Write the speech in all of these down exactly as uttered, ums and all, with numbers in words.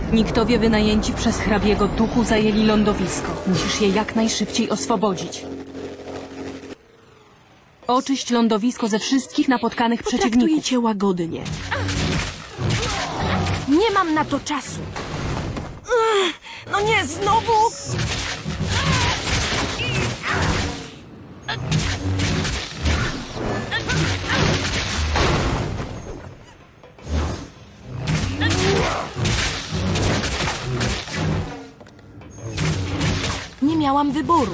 Niktowie wynajęci przez hrabiego duchu zajęli lądowisko. Musisz je jak najszybciej oswobodzić. Oczyść lądowisko ze wszystkich napotkanych przeciwników. Potraktuję cię łagodnie. Nie mam na to czasu. No nie, znowu! Nie miałam wyboru.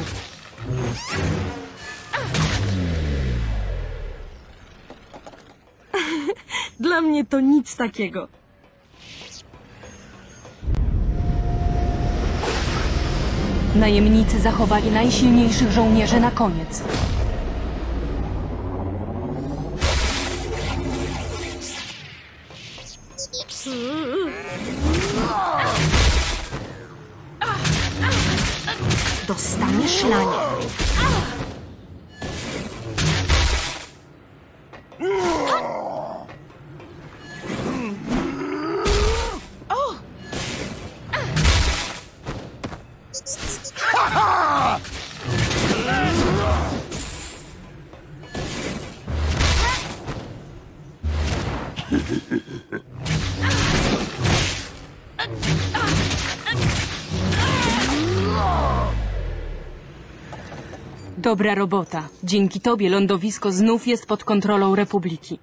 Dla mnie to nic takiego. Najemnicy zachowali najsilniejszych żołnierzy na koniec. Dostaniesz lanie. Dobra robota. Dzięki tobie lądowisko znów jest pod kontrolą Republiki.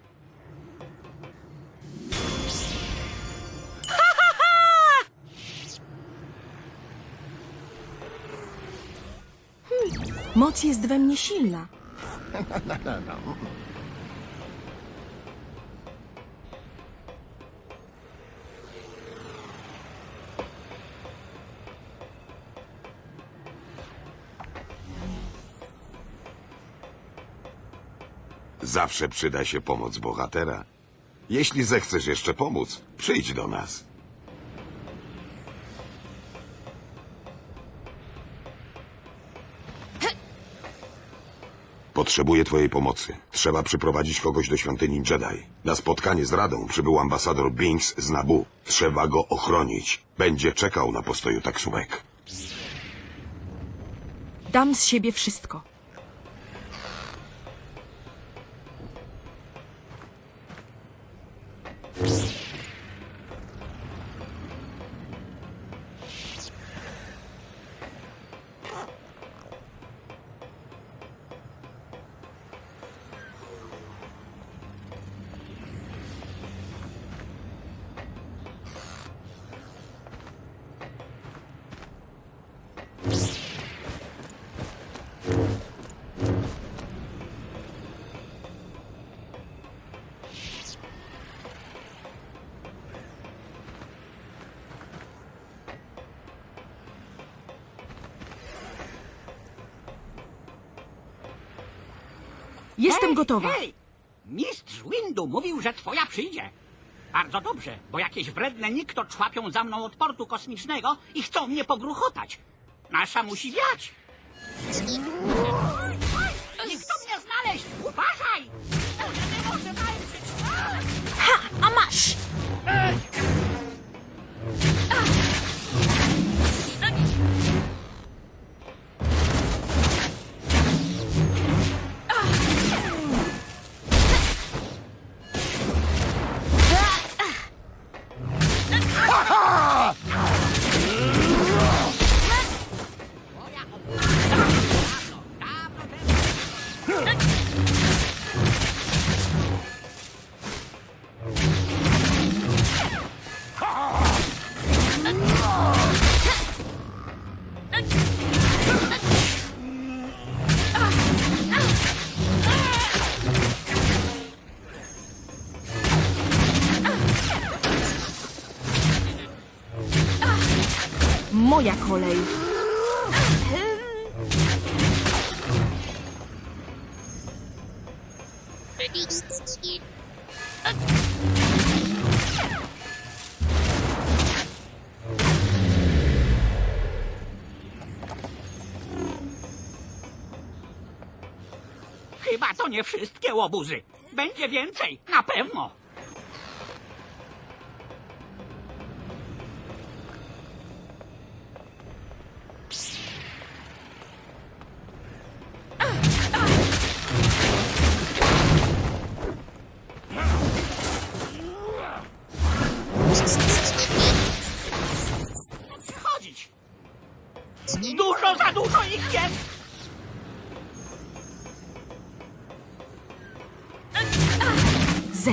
Hmm. Moc jest we mnie silna. Zawsze przyda się pomoc bohatera. Jeśli zechcesz jeszcze pomóc, przyjdź do nas. Potrzebuję twojej pomocy. Trzeba przyprowadzić kogoś do świątyni Jedi. Na spotkanie z Radą przybył ambasador Binks z Naboo. Trzeba go ochronić. Będzie czekał na postoju taksówek. Dam z siebie wszystko. Jestem hej, gotowa. Hej! Mistrz Windu mówił, że twoja przyjdzie. Bardzo dobrze, bo jakieś wredne nikto człapią za mną od portu kosmicznego i chcą mnie pogruchotać. Nasza musi wiać. Nikto mnie znaleźć! Uważaj! Nie może walczyć! Ha! A masz! Moja kolej. Chyba to nie wszystkie łobuzy. Będzie więcej, na pewno.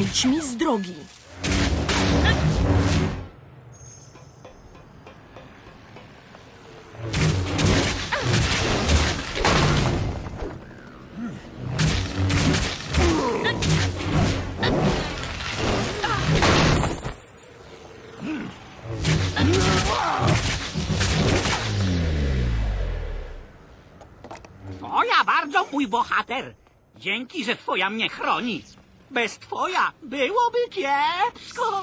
Zejdź mi z drogi. Twoja bardzo, mój bohater. Dzięki, że twoja mnie chroni. Bez twoja byłoby kiepsko.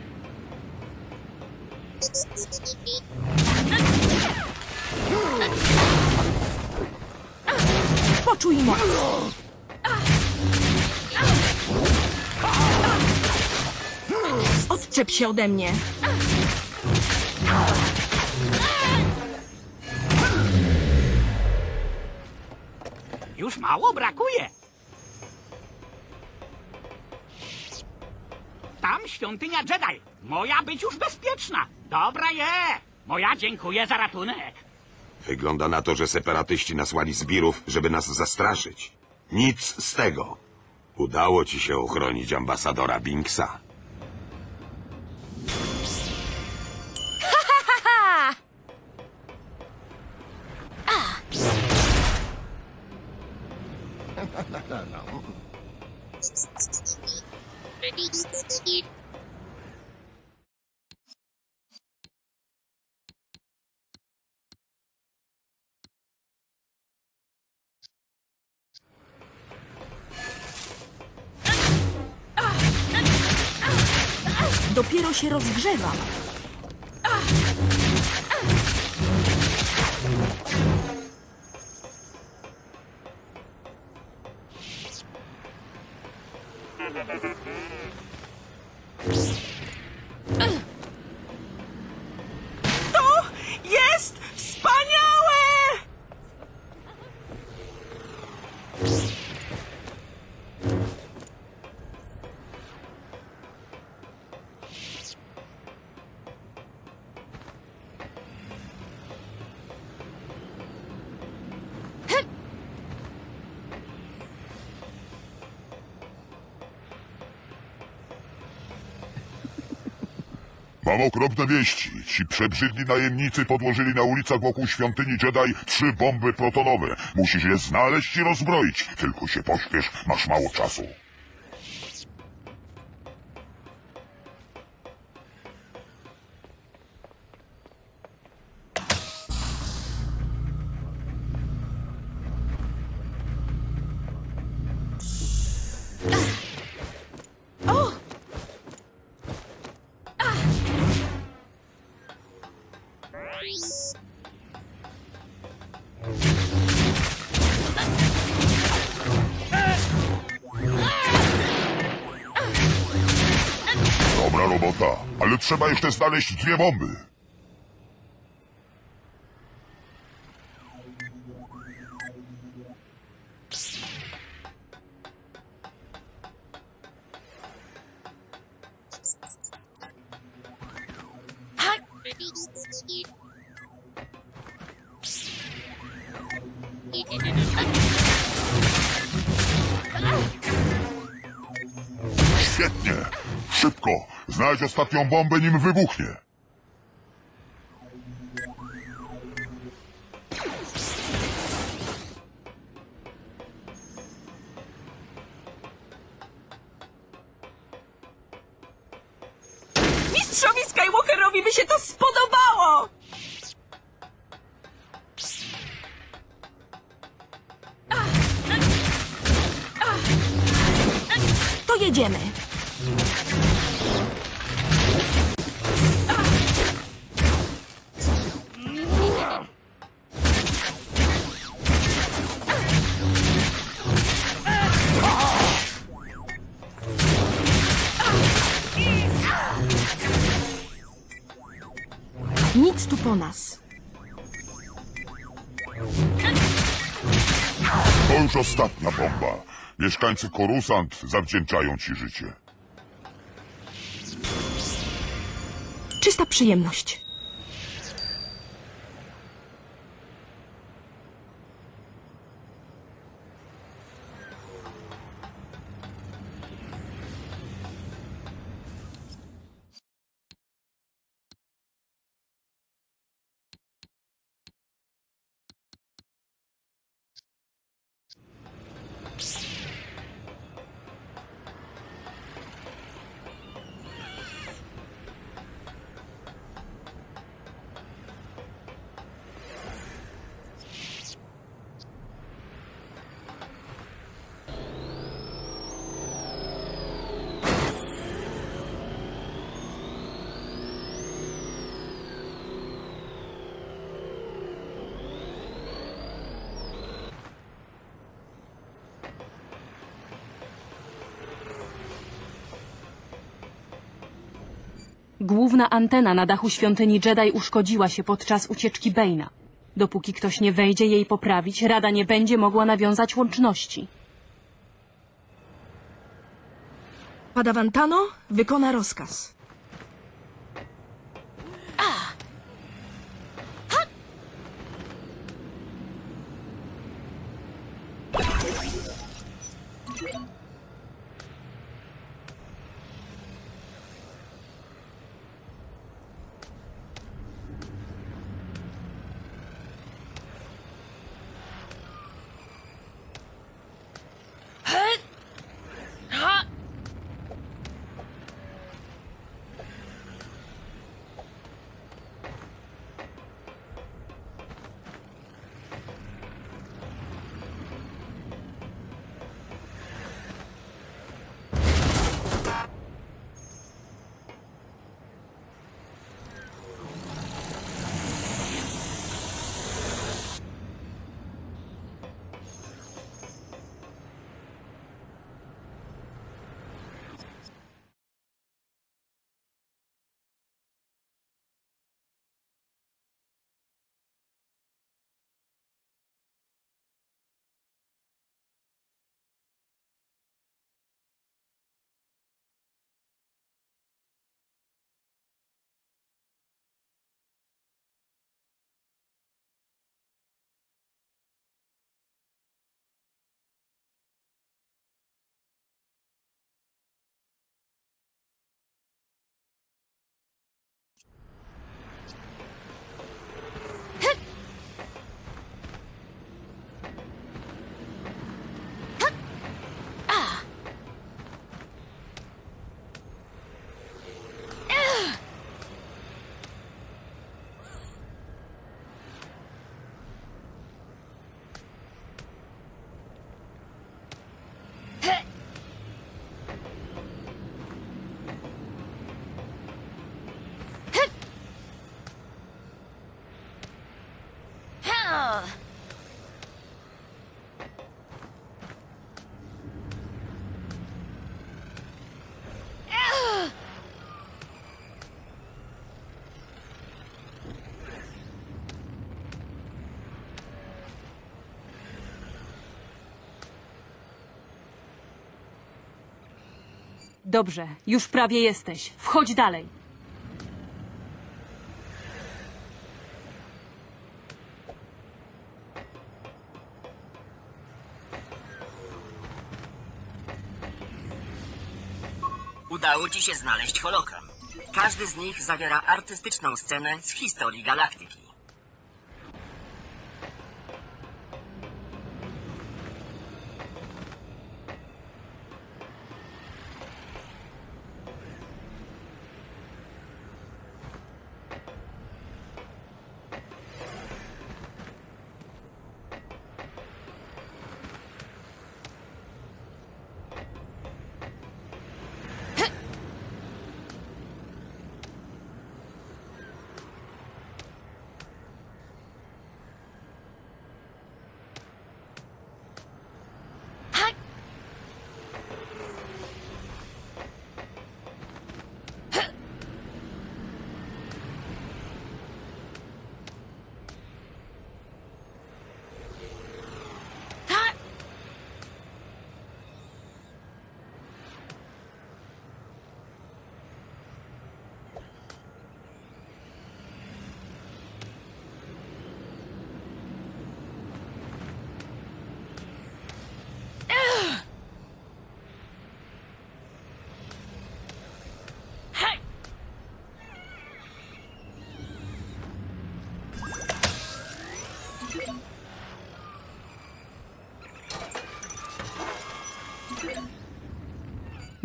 Poczuj moc. Odczep się ode mnie. Już mało brakuje. Tam świątynia Jedi. Moja być już bezpieczna. Dobra je. Moja dziękuję za ratunek. Wygląda na to, że separatyści nasłali zbirów, żeby nas zastraszyć. Nic z tego. Udało ci się ochronić ambasadora Binksa. Dopiero się rozgrzewam. To jest wspaniałe! Mam okropne wieści. Ci przebrzydli najemnicy podłożyli na ulicach wokół świątyni Jedi trzy bomby protonowe. Musisz je znaleźć i rozbroić. Tylko się pośpiesz, masz mało czasu. Dobra robota, ale trzeba jeszcze znaleźć dwie bomby. Świetnie! Szybko! Znajdź ostatnią bombę, nim wybuchnie! Mistrzowi Skywalkerowi by się to spodobało! To jedziemy. Nic tu po nas. To już ostatnia bomba. Mieszkańcy Coruscant zawdzięczają ci życie. Czysta przyjemność. Główna antena na dachu świątyni Jedi uszkodziła się podczas ucieczki Bane'a. Dopóki ktoś nie wejdzie jej poprawić, Rada nie będzie mogła nawiązać łączności. Padawan Tano wykona rozkaz. Dobrze, już prawie jesteś. Wchodź dalej. Udało ci się znaleźć hologram. Każdy z nich zawiera artystyczną scenę z historii galaktyki.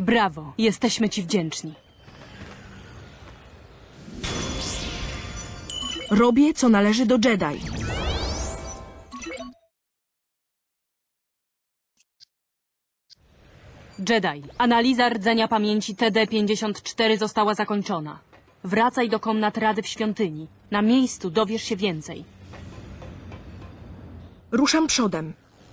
Brawo, jesteśmy ci wdzięczni. Robię, co należy do Jedi. Jedi, analiza rdzenia pamięci T D pięćdziesiąt cztery została zakończona. Wracaj do komnat Rady w świątyni. Na miejscu dowiesz się więcej. Ruszam przodem.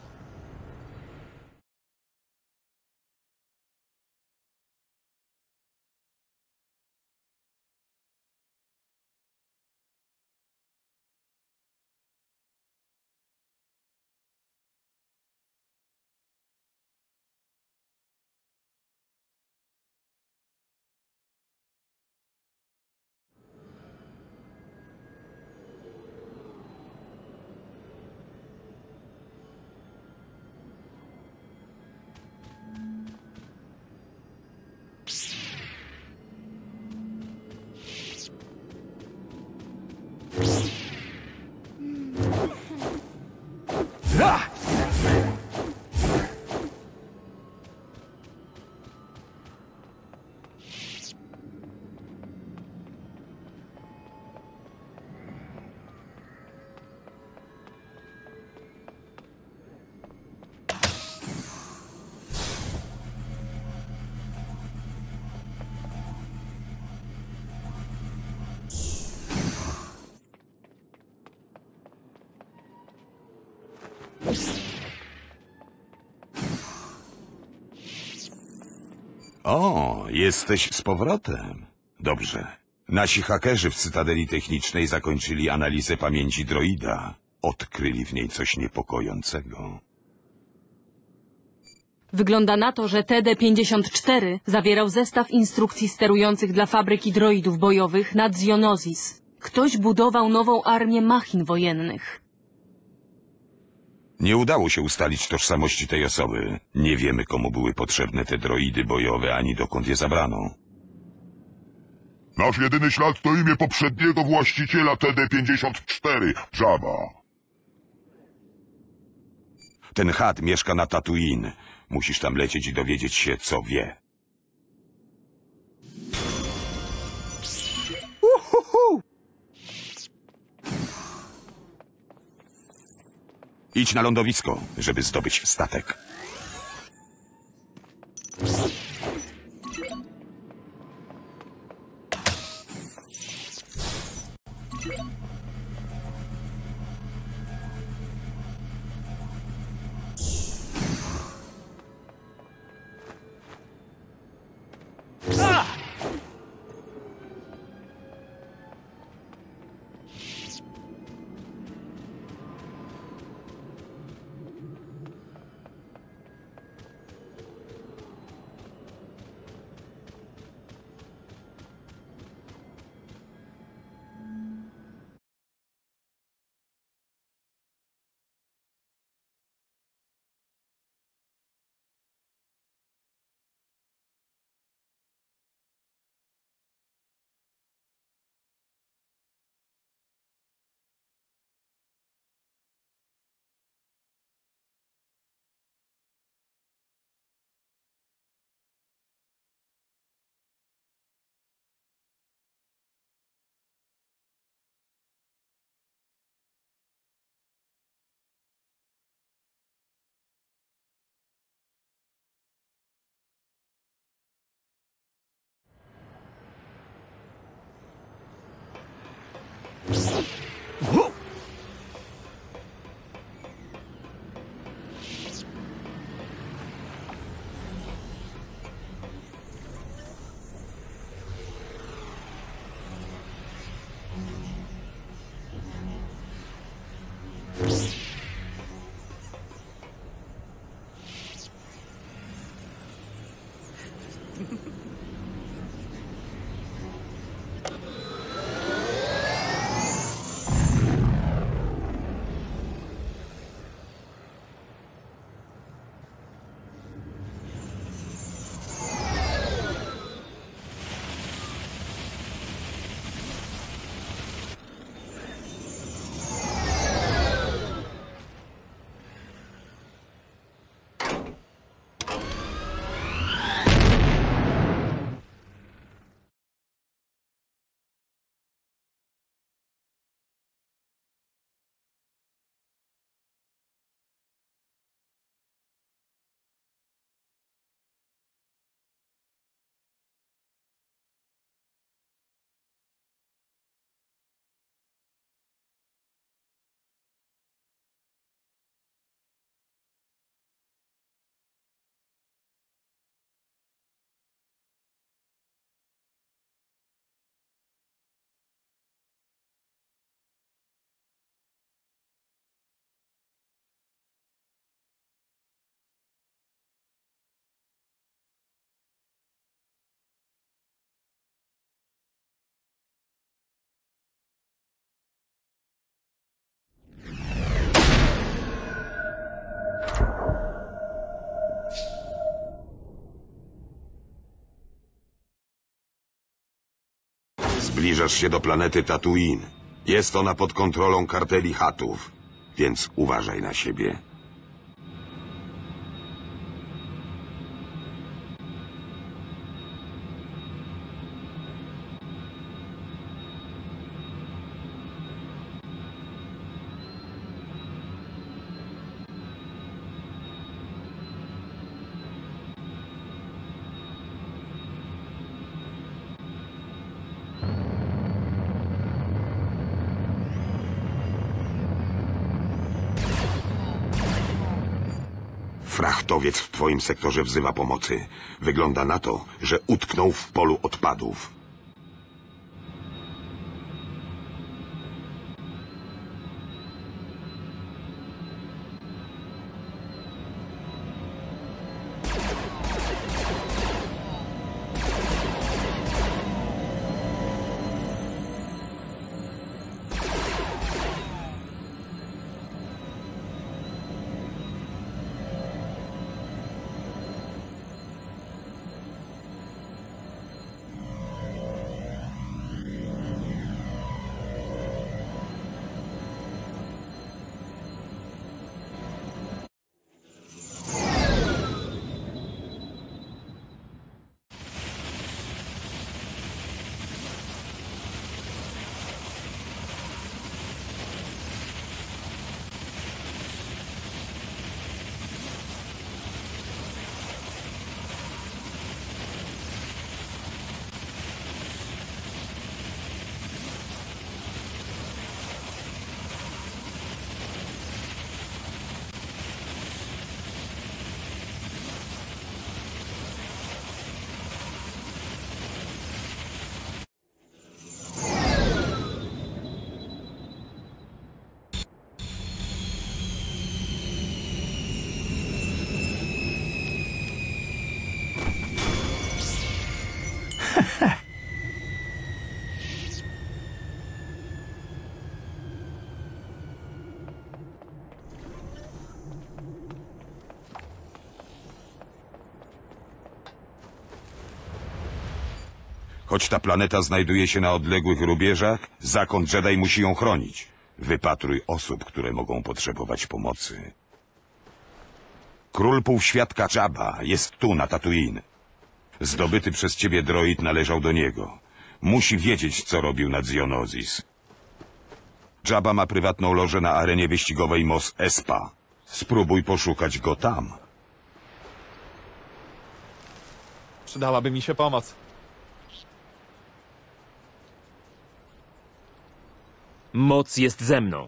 O, jesteś z powrotem. Dobrze. Nasi hakerzy w Cytadeli Technicznej zakończyli analizę pamięci droida. Odkryli w niej coś niepokojącego. Wygląda na to, że T D pięćdziesiąt cztery zawierał zestaw instrukcji sterujących dla fabryki droidów bojowych nad Zionozis. Ktoś budował nową armię machin wojennych. Nie udało się ustalić tożsamości tej osoby. Nie wiemy, komu były potrzebne te droidy bojowe, ani dokąd je zabrano. Nasz jedyny ślad to imię poprzedniego właściciela T D pięćdziesiąt cztery, Jabba. Ten chat mieszka na Tatooine. Musisz tam lecieć i dowiedzieć się, co wie. Idź na lądowisko, żeby zdobyć statek. Zbliżasz się do planety Tatooine. Jest ona pod kontrolą karteli Huttów, więc uważaj na siebie. Frachtowiec w twoim sektorze wzywa pomocy. Wygląda na to, że utknął w polu odpadów. Choć ta planeta znajduje się na odległych rubieżach, zakon Jedi musi ją chronić. Wypatruj osób, które mogą potrzebować pomocy. Król Półświadka Jabba jest tu, na Tatooine. Zdobyty przez ciebie droid należał do niego. Musi wiedzieć, co robił na Geonosis. Jabba ma prywatną lożę na arenie wyścigowej Mos Espa. Spróbuj poszukać go tam. Przydałaby mi się pomoc. Moc jest ze mną.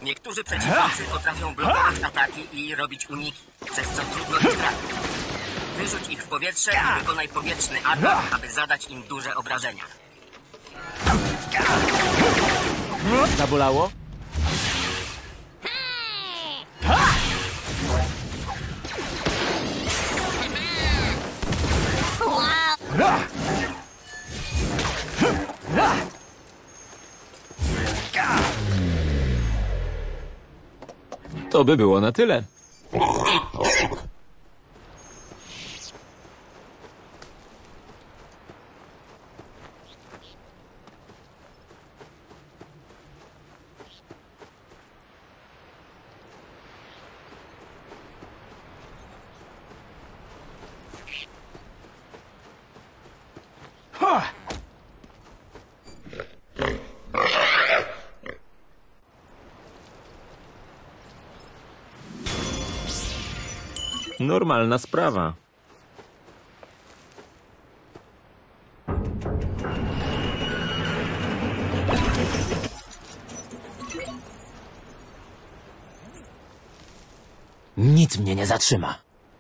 Niektórzy przeciwnicy potrafią blokować ataki i robić uniki, przez co trudno ich trafić. Wyrzuć ich w powietrze i wykonaj powietrzny atak, aby zadać im duże obrażenia. Zabolało? To by było na tyle. Normalna sprawa. Nic mnie nie zatrzyma.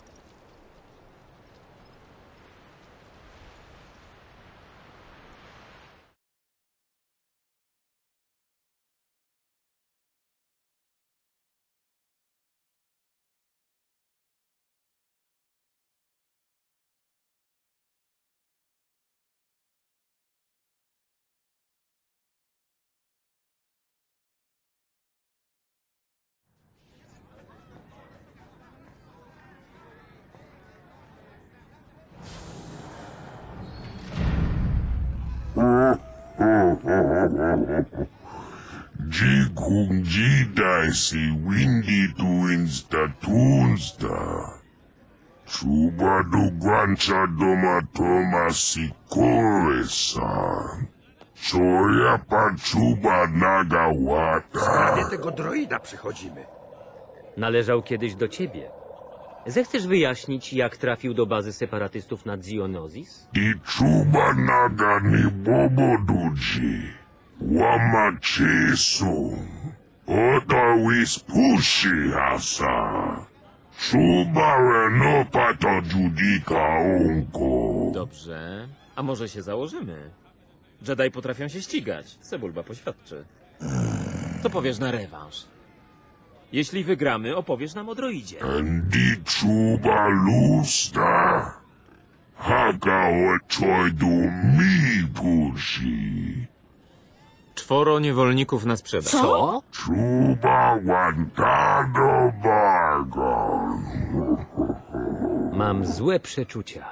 Jikung jidai si windy tuins ta tunsta. Chuba du guancha doma toma si koresan. Choya pa chuba nagawata. Sprawie tego droida przychodzimy. Należał kiedyś do ciebie. Zechcesz wyjaśnić, jak trafił do bazy separatystów na Zionozis? Di chuba naga ni boboduji. Wama chesu. Ota wis pushi hasa. Chuba reno pato judika onko. Dobrze. A może się założymy? Jedi potrafią się ścigać. Sebulba poświadczy. Co powiesz na rewanż? Jeśli wygramy, opowiesz nam o droidzie. Di chuba lusta. Haka ochoj do mi pushi. Czworo niewolników na sprzedaż. Co? Chuba wantado bagon. Mam złe przeczucia.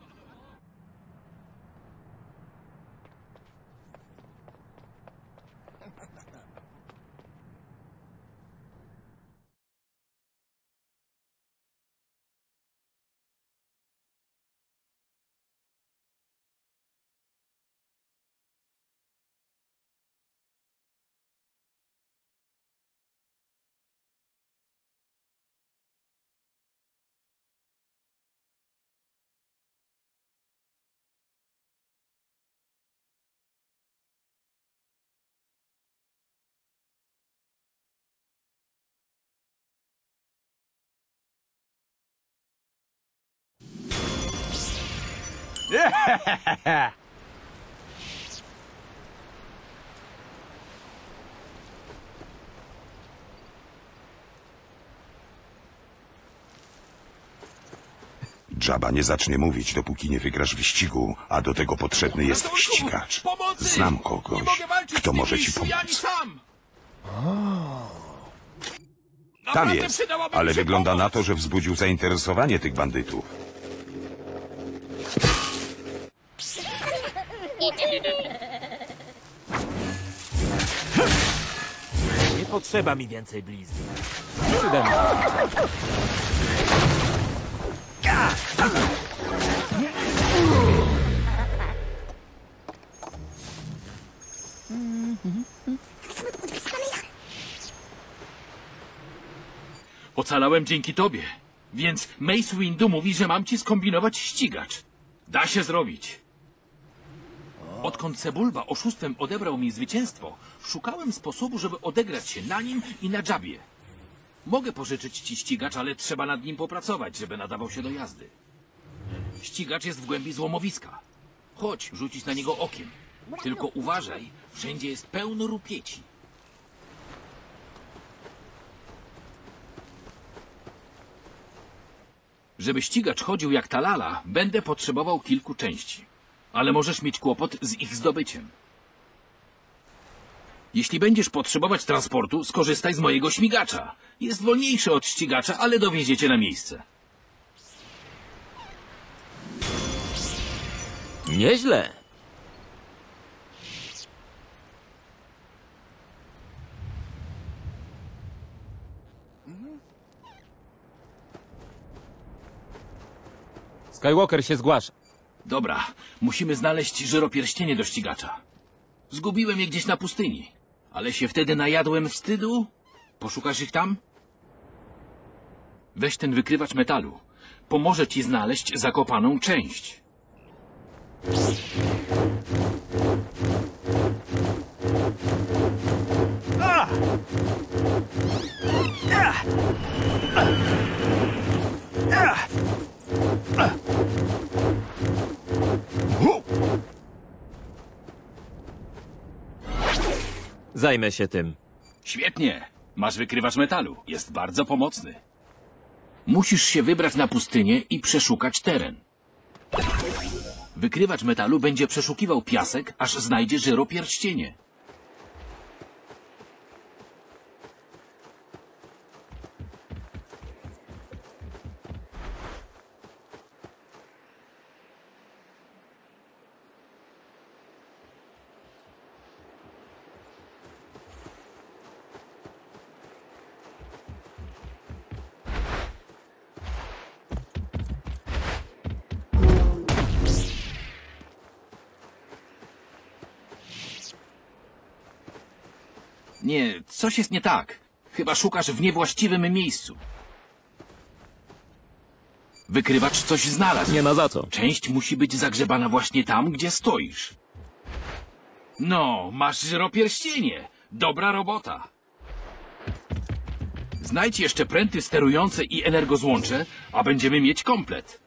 Jabba nie zacznie mówić, dopóki nie wygrasz wyścigu, a do tego potrzebny jest ścigacz. Znam kogoś, kto może ci pomóc. Tam jest, ale wygląda na to, że wzbudził zainteresowanie tych bandytów. Nie potrzeba mi więcej blizny. Przyda mi. Ocalałem dzięki tobie, więc Mace Windu mówi, że mam ci skombinować ścigacz. Da się zrobić. Odkąd Sebulba oszustwem odebrał mi zwycięstwo, szukałem sposobu, żeby odegrać się na nim i na Jabie. Mogę pożyczyć ci ścigacz, ale trzeba nad nim popracować, żeby nadawał się do jazdy. Ścigacz jest w głębi złomowiska. Chodź, rzucić na niego okiem. Tylko uważaj, wszędzie jest pełno rupieci. Żeby ścigacz chodził jak ta lala, będę potrzebował kilku części. Ale możesz mieć kłopot z ich zdobyciem. Jeśli będziesz potrzebować transportu, skorzystaj z mojego śmigacza. Jest wolniejszy od ścigacza, ale dowieziecie na miejsce. Nieźle. Skywalker się zgłasza. Dobra, musimy znaleźć żyropierścienie do ścigacza. Zgubiłem je gdzieś na pustyni, ale się wtedy najadłem wstydu. Poszukasz ich tam? Weź ten wykrywacz metalu. Pomoże ci znaleźć zakopaną część. Zajmę się tym. Świetnie. Masz wykrywacz metalu. Jest bardzo pomocny. Musisz się wybrać na pustynię i przeszukać teren. Wykrywacz metalu będzie przeszukiwał piasek, aż znajdzie żyropierścienie. Nie, coś jest nie tak. Chyba szukasz w niewłaściwym miejscu. Wykrywacz coś znalazł. Nie ma za co. Część musi być zagrzebana właśnie tam, gdzie stoisz. No, masz żyropierścienie. Dobra robota. Znajdź jeszcze pręty sterujące i energozłącze, a będziemy mieć komplet.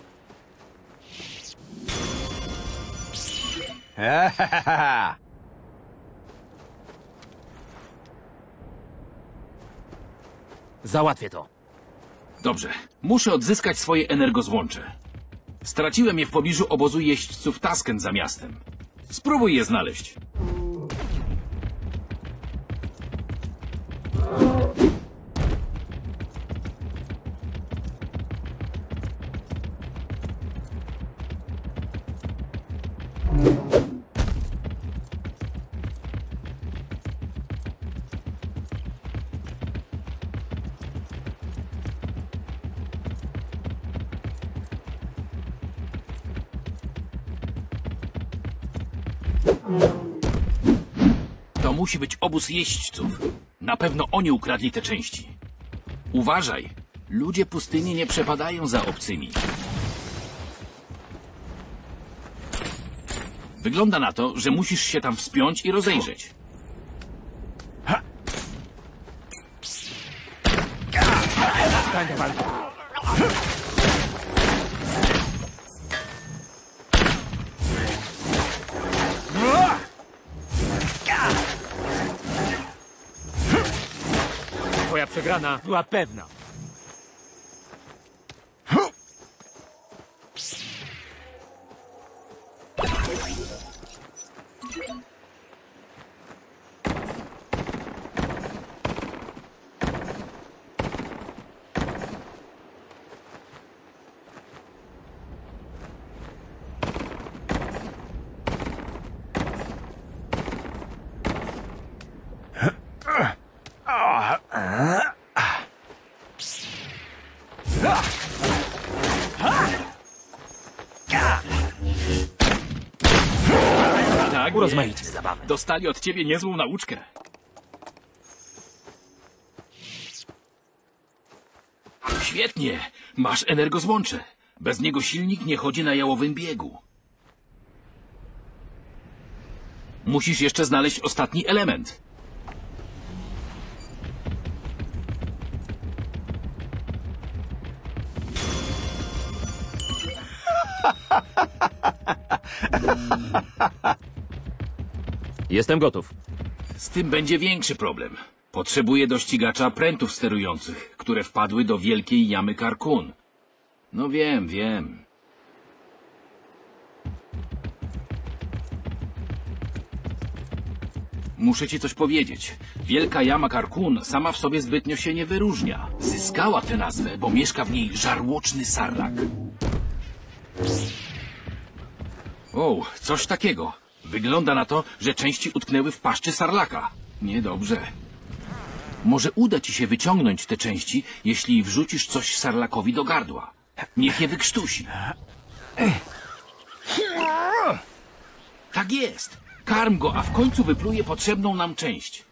Załatwię to. Dobrze, muszę odzyskać swoje energozłącze. Straciłem je w pobliżu obozu jeźdźców Taskent za miastem. Spróbuj je znaleźć. To musi być obóz jeźdźców. Na pewno oni ukradli te części. Uważaj, ludzie pustyni nie przepadają za obcymi. Wygląda na to, że musisz się tam wspiąć i rozejrzeć. Twoja przegrana była pewna. Tak, Urozmaicie zabawę. dostali od ciebie niezłą nauczkę. Świetnie, masz energozłącze. Bez niego silnik nie chodzi na jałowym biegu. Musisz jeszcze znaleźć ostatni element. Jestem gotów. Z tym będzie większy problem. Potrzebuję do ścigacza prętów sterujących, które wpadły do wielkiej jamy Carcoon. No wiem, wiem. Muszę ci coś powiedzieć. Wielka jama Carcoon sama w sobie zbytnio się nie wyróżnia. Zyskała tę nazwę, bo mieszka w niej żarłoczny sarlak. O, coś takiego. Wygląda na to, że części utknęły w paszczy sarlaka. Niedobrze. Może uda ci się wyciągnąć te części, jeśli wrzucisz coś sarlakowi do gardła. Niech je wykrztusi. Tak jest. Karm go, a w końcu wypluje potrzebną nam część.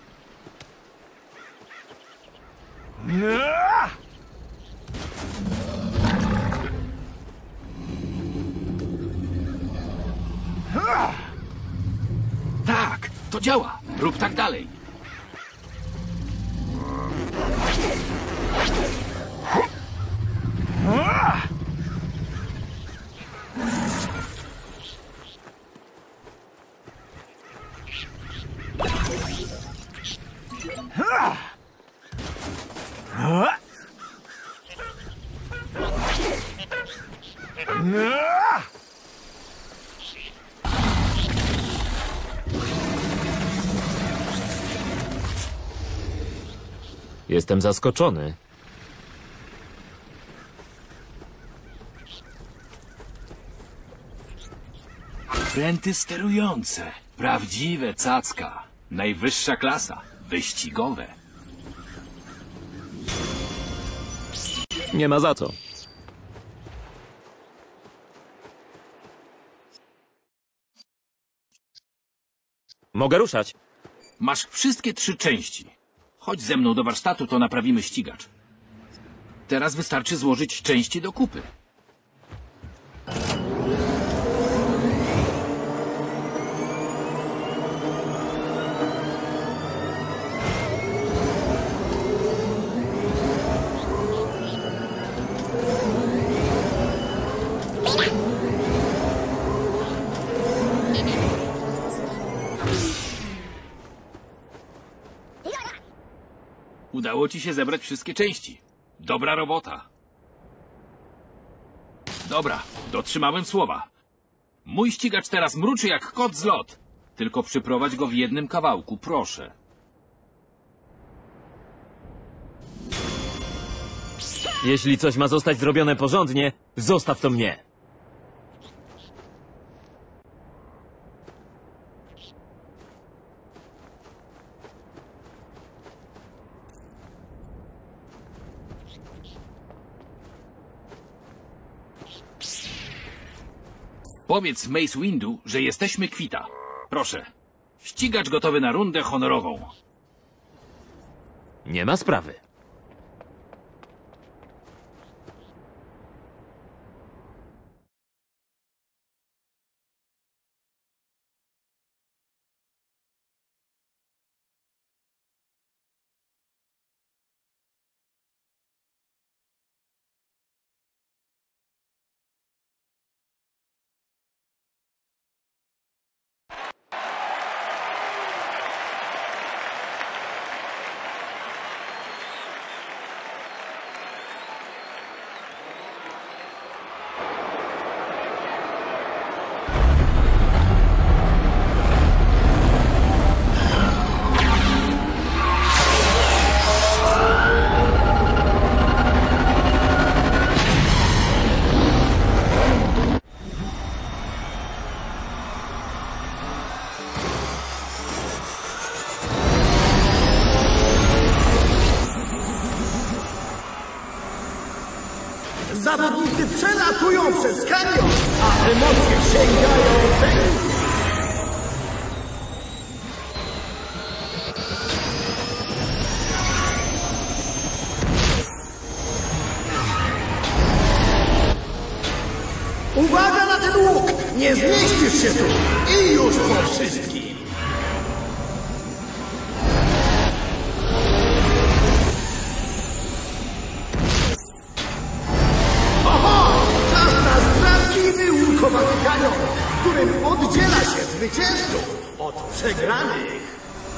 Tak, to działa. Rób tak dalej. Jestem zaskoczony. Pręty sterujące. Prawdziwe cacka. Najwyższa klasa. Wyścigowe. Nie ma za co. Mogę ruszać. Masz wszystkie trzy części. Chodź ze mną do warsztatu, to naprawimy ścigacz. Teraz wystarczy złożyć części do kupy. Udało ci się zebrać wszystkie części. Dobra robota. Dobra, dotrzymałem słowa. Mój ścigacz teraz mruczy jak kot z lot. Tylko przyprowadź go w jednym kawałku, proszę. Jeśli coś ma zostać zrobione porządnie, zostaw to mnie. Powiedz Mace Windu, że jesteśmy kwita. Proszę. Ścigacz gotowy na rundę honorową. Nie ma sprawy. Zawodnicy przelatują przez kanion, a emocje sięgają węgli. Uwaga na ten łuk! Nie zmieścisz się tu! I już po wszystkim! Oho! Czas na zdradliwy łukowaty kanion, w którym oddziela się zwycięzców od przegranych.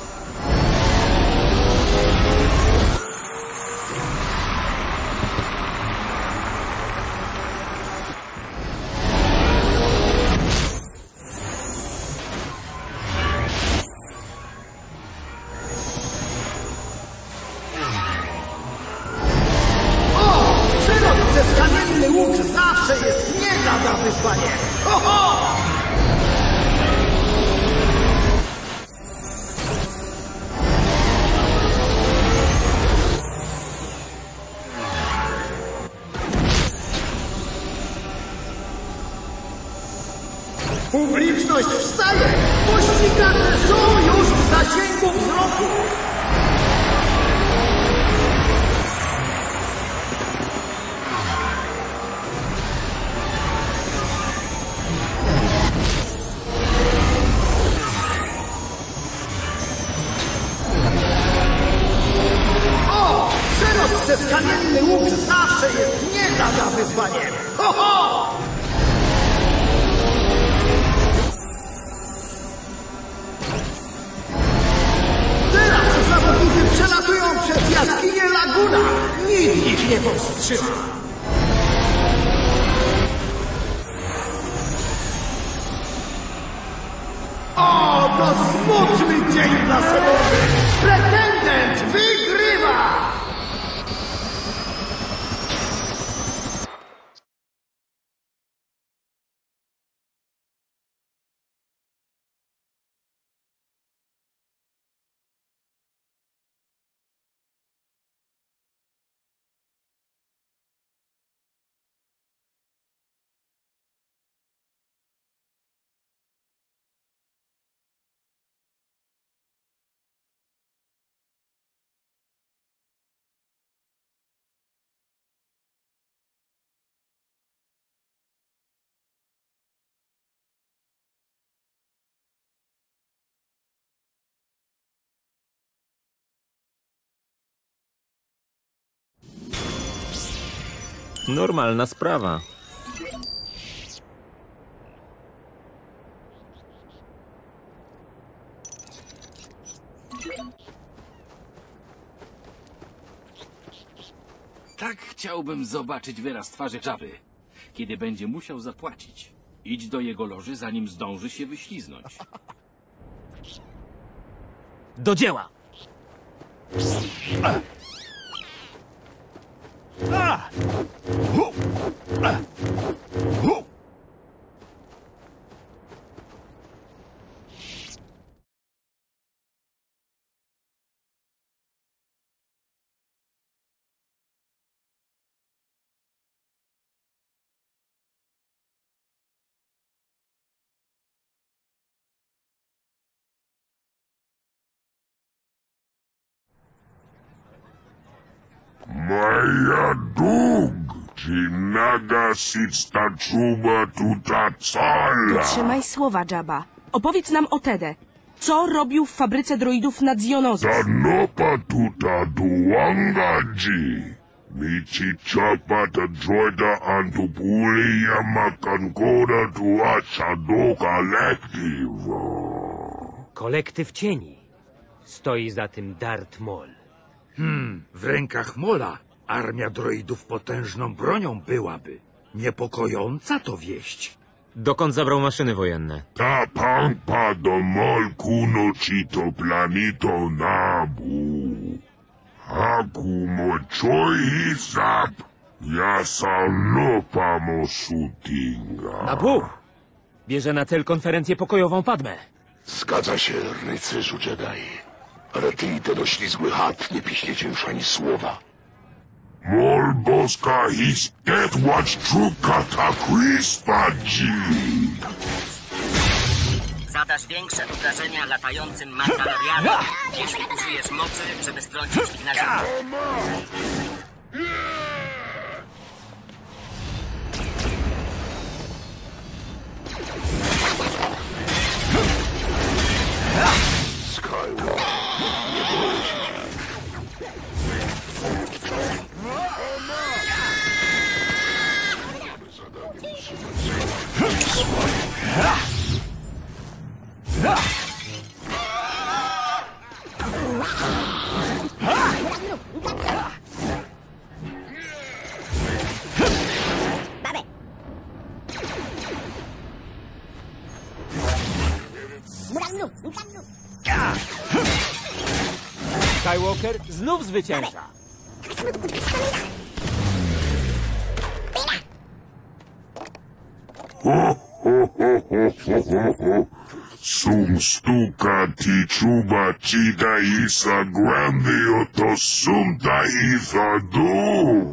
Kamienny łuk zawsze jest nie lada wyzwanie. Ho, ho! Publiczność wstaje! Pościgacze są już w zasięgu wzroku! Przez kamienny łuk zawsze jest nie lada wyzwaniem. Ho, ho! Teraz zawodnicy przelatują przez jaskinię Laguna. Nic ich nie powstrzyma. O, to smutny dzień dla Sebulby. Pretendent wygrywa! Normalna sprawa. Tak chciałbym zobaczyć wyraz twarzy Jabby, kiedy będzie musiał zapłacić. Idź do jego loży, zanim zdąży się wyśliznąć. Do dzieła! Moja dug, czy naga sitsta czuba tuta cala. Trzymaj słowa, Jabba. Opowiedz nam o Tede. Co robił w fabryce droidów na Zionozis? Ta nopa tuta duwangadzi. Mi ci chapa ta droida antupuli yamakankoda tuacha do kolektyw. Kolektyw cieni. Stoi za tym Darth Maul. Hmm, w rękach Mola armia droidów potężną bronią byłaby. Niepokojąca to wieść. Dokąd zabrał maszyny wojenne? Ta pampa do Mol kuno ci to planito Nabu. Haku mo choi sap. Ja sam no pamo sutinga. Nabu! Bierze na cel konferencję pokojową Padmę. Zgadza się, rycerzu Jedi. Ale ty i ten oślizgły chat nie piśniecie już ani słowa. Mol boska his get watch truka ta kwispadzi. Zadasz większe obrażenia latającym Mandalorianom, jeśli użyjesz mocy, żeby strącić ich na ziemię. Skywalker znów zwycięża. Ho, ho, ho, ho, ho, ho, ho. Sum stuka ti czuba ci da isa grande oto sum da isa du.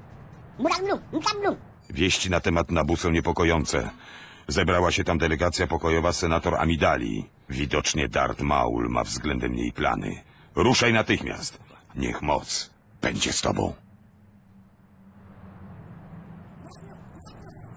Wieści na temat Nabu są niepokojące. Zebrała się tam delegacja pokojowa senator Amidali. Widocznie Darth Maul ma względem niej plany. Ruszaj natychmiast. Niech moc będzie z tobą.